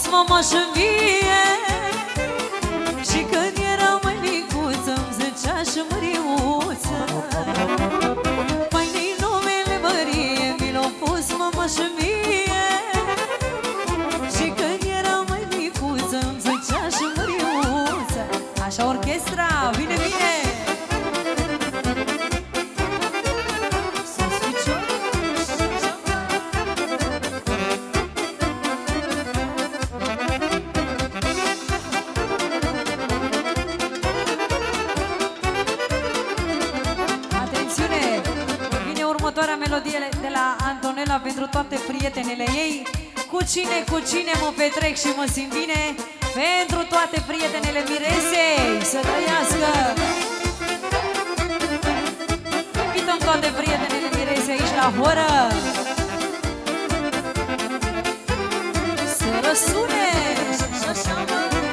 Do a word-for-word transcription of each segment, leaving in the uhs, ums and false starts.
mama și-mi vie. Și când eram mai micuță îmi zicea și Măriuță. Fainei numele Mărie mi l-a pus mama și-mi vie. Și când eram mai micuță îmi zicea și Măriuță. Așa orchestra, vine, vine! Melodie de la Antonella pentru toate prietenele ei. Cu cine, cu cine mă petrec și mă simt bine. Pentru toate prietenele Miresei. Să trăiască! Invităm toate prietenele Miresei aici la horă. Să răsune! Și așa, mă!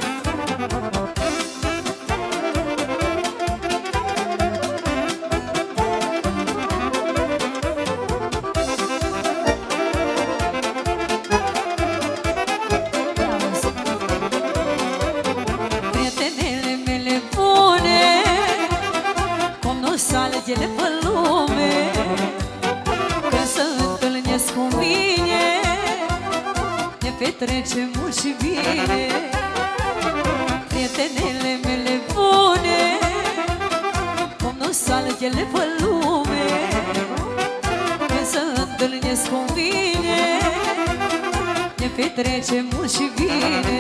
Ele pe lume, când se întâlnesc cu mine, ne petrecem mult și bine. Prietenele mele bune, cum nu s-alg ele pe lume, când se întâlnesc cu mine, ne petrecem mult și bine.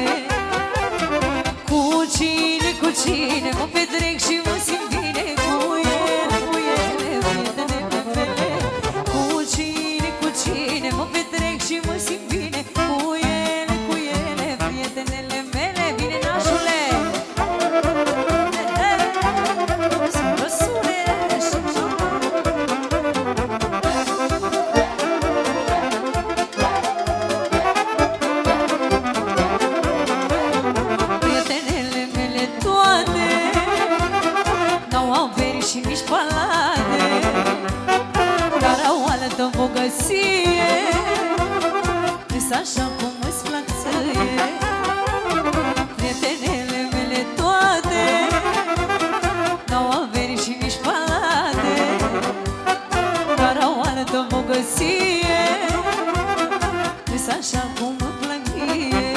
Cu cine, cu cine mă petrec și mă simt bine. Cu ele, cu ele, prietenele mele. Cu cine, cu cine mă petrec și mă simt bine. Cu ele, cu ele, prietenele mele. Vine nașule! Să răsune! Prietenele mele toate n-au averi și nici palate, dar au altă bogăție, îs așa cum îți plac ție. Prietenele mele toate n-au averi și nici palate, dar au altă bogăție, îs așa cum îmi plac mie.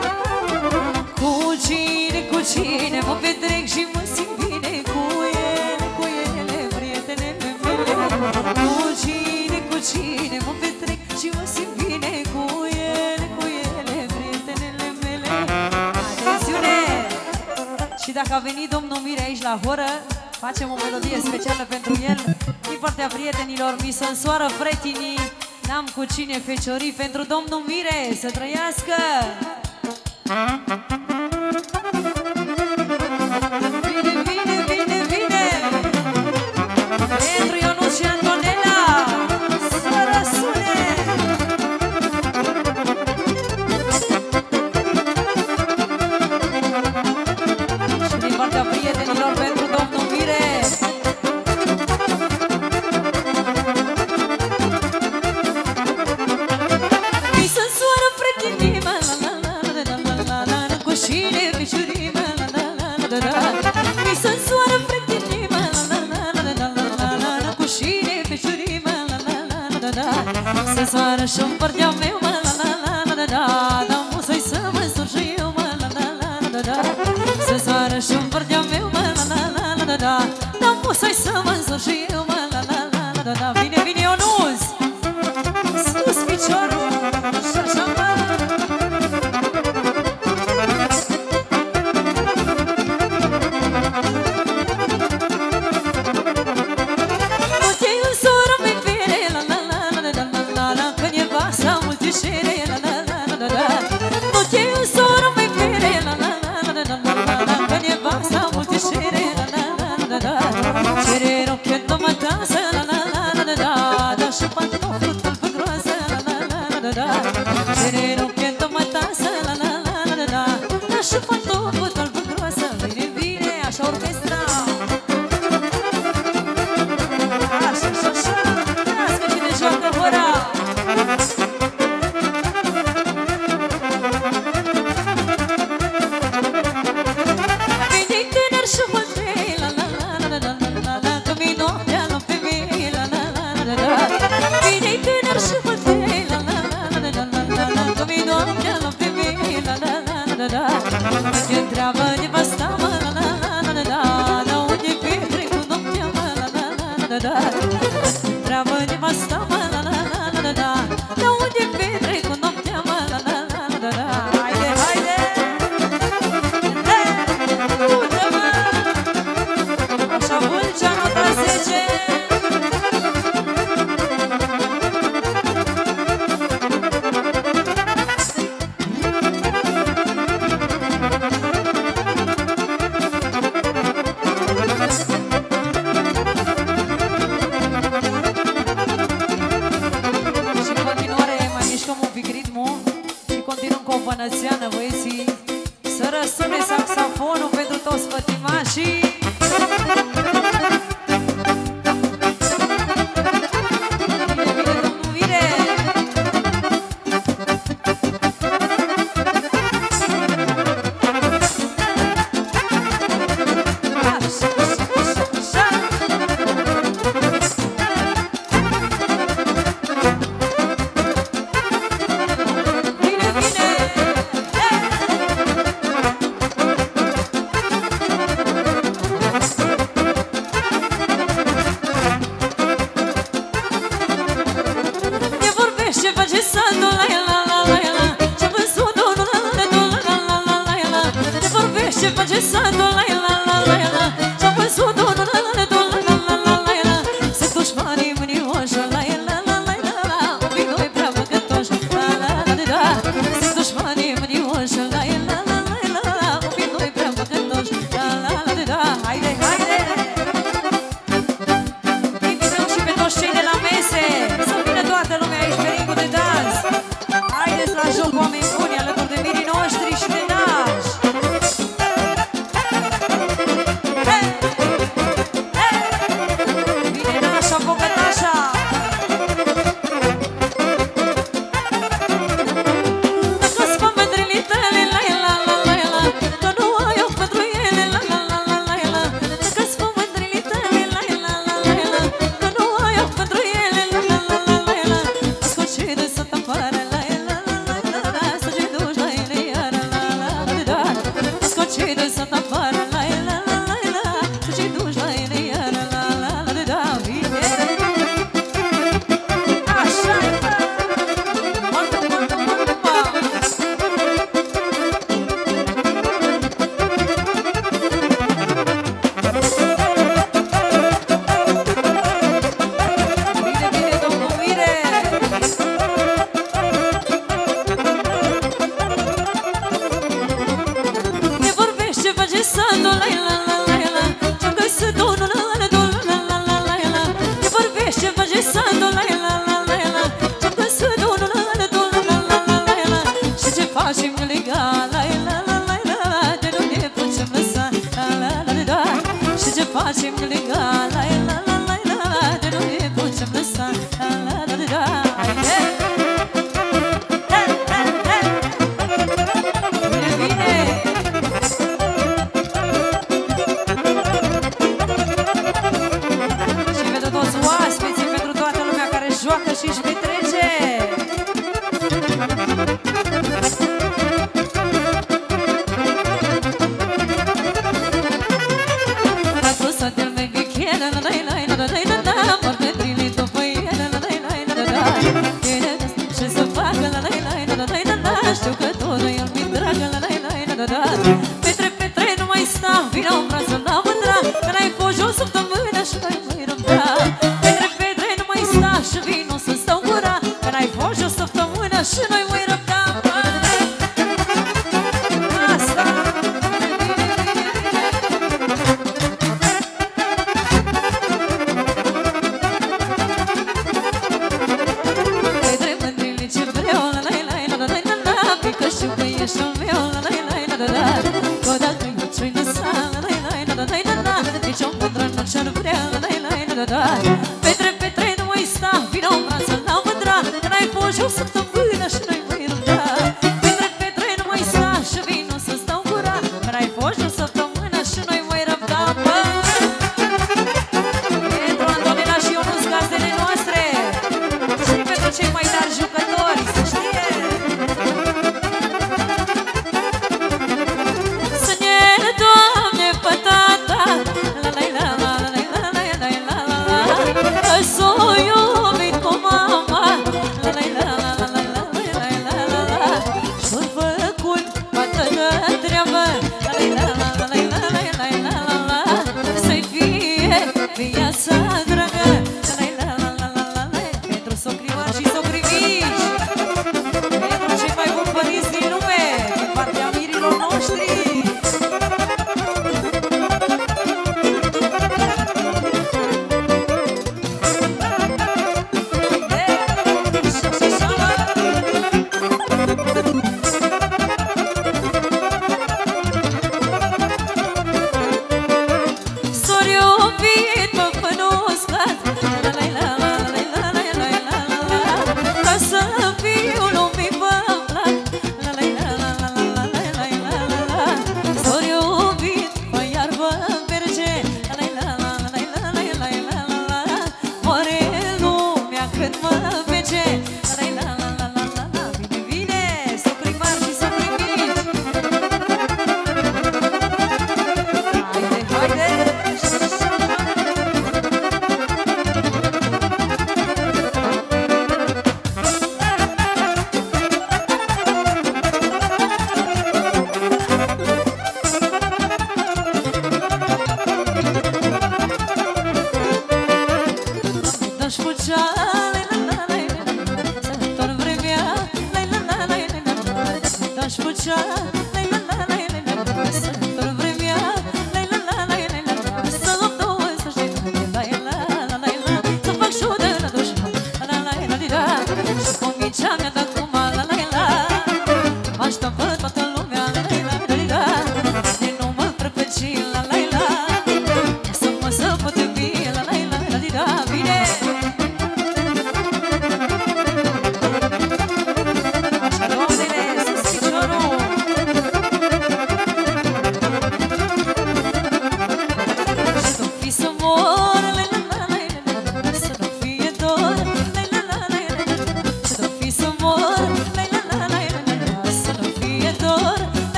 Cu cine, cu cine mă petrec și mă simt bine. Cu ele, cu ele, prietenele mele. Cu cine, cu cine mă petrec și mă simt bine. Cu ele, cu ele, prietenele mele. Atențiune! Și dacă a venit domnul Mire aici la horă, facem o melodie specială pentru el. Din partea prietenilor, mi să însoară pretinii, n-am cu cine feciorii, pentru domnul Mire, să trăiască! Vine, vine, vine, vine! Pentru Ionuț și Antonella, să răsune! Și din partea prietenilor pentru domnul Mire. Mi să însoară prietenii, mă, la la la la la la la la, cu cine feciorii, mă, la la la la la la. Mi să însoară prietenii, mă, la la la la la la la la, cu cine feciorii, mă, la la la la la la. Să soară și-n părtea meu, mă, la la la la la la, dar musai să mă însor și eu, mă, la la la la la. Să soară și-n părtea meu, mă, la la la la la la, dar musai să mă însor și eu, mă, la la la la la. Vine, vine Ionuț! Sus piciorul! Și așa, mă! bănățeană, băieții. Să răsune saxofonul pentru toți pătimașii. Petre, Petre, nu mai sta, vină în brațul la mândra, că n-ai fost jos săptămână și n-ai mai răbda. Petre, Petre, nu mai sta și vino să stau gura, că n-ai fost jos săptămână și n-ai mai răbda. Asta! Petre, mândrile ce vreau, la la la la la la la, pică și că ești al meu, la la la la la la. Că dacă eu ți-o-i lăsa, la la la la la la la, nici o mândră nu ce-ar vrea, la la la la la. Petre, Petre, nu mai sta, vină în brață la mândra, că n-ai fost jos săptămână și n-ai mai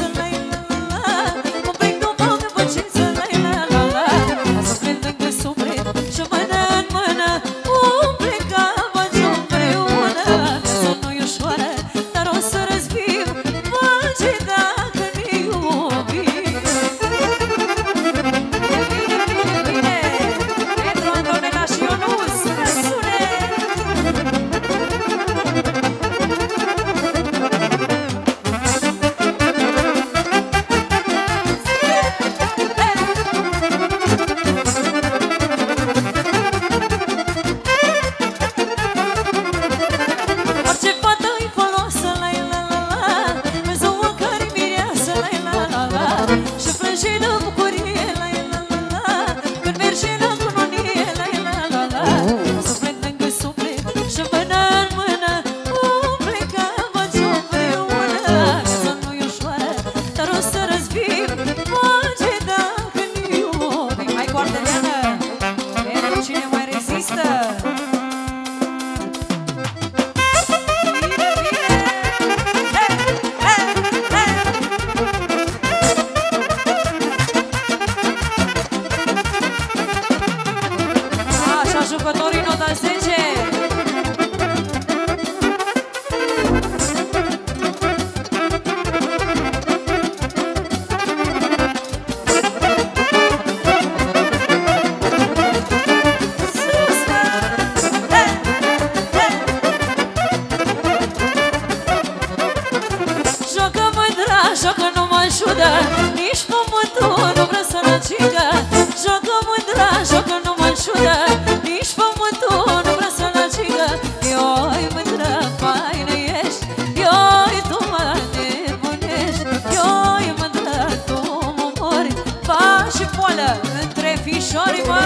Între fișori